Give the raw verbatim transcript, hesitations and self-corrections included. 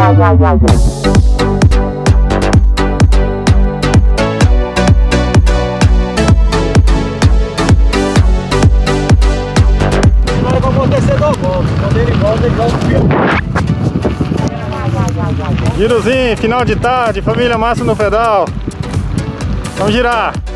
Agora o amortecedor volta. Quando ele volta, ele volta o filme. Girozinho, final de tarde, família massa no pedal. Vamos girar.